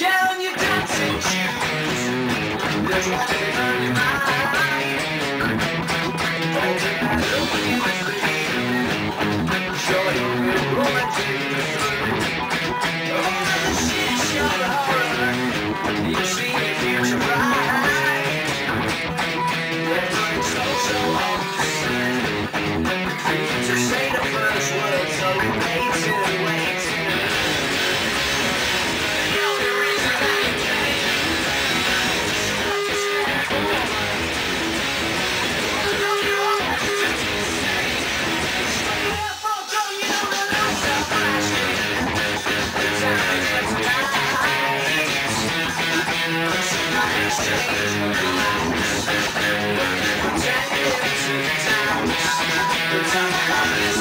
down your dancing shoes. There's walking on your mind. Holding that look in the sleeve. Show your real romantic. Oh, the shit's your horror. You see the future bright. They're running so long to sin. To say the first word, so we waited and waited. The only reason that you came is to stand for woman. I know you always do the same. Stay up for don't you know the lights are flashing. The time is tonight. Somebody's changing the lights. Pretending to the times. The time is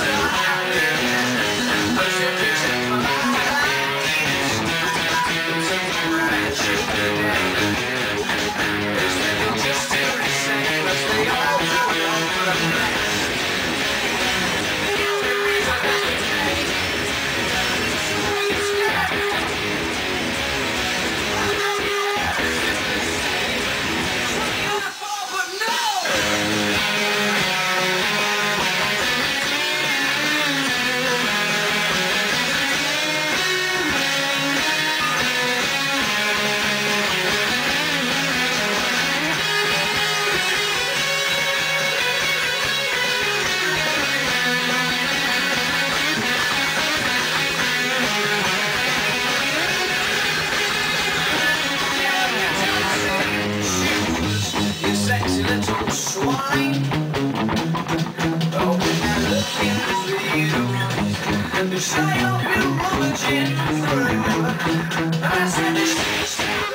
sexy little swine. Open that look in the view. And you say I'll be rummaging forever. I said this shit's